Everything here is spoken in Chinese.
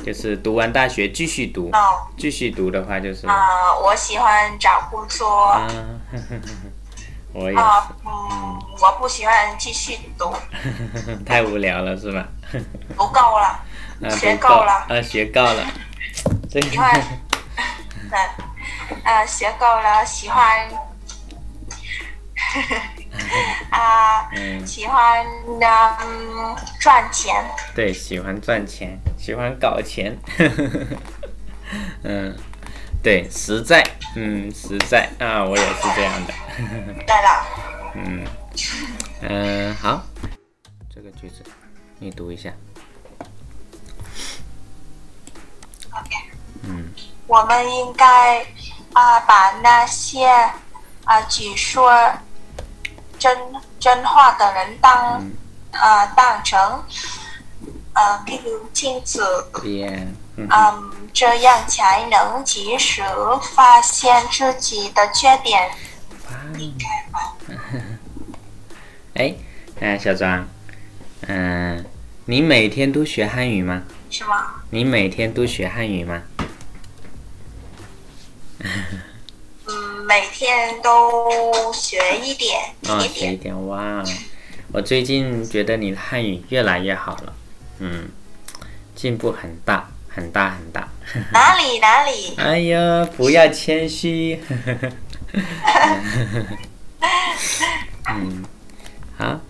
就是读完大学继续读， 哦， 继续读的话就是我喜欢找工作。 啊，我也是， 我不喜欢继续读， 太无聊了是吧？ 读够了，学够了， 学够了，这个喜欢，学够了，喜欢，喜欢赚钱。 对，喜欢赚钱，喜欢搞钱，对，实在，实在啊，我也是这样的。 对了， 好，这个句子你读一下。 OK，我们应该把那些只说真话的人当成譬如镜子，这样才能及时发现自己的缺点。应该吧？ 小庄，你每天都学汉语吗？ 是吗？ 你每天都学汉语吗？ 每天都学一点， 学一点哇！我最近觉得你的汉语越来越好了，进步很大，很大很大。 哪里？ 哎呀，不要谦虚。好，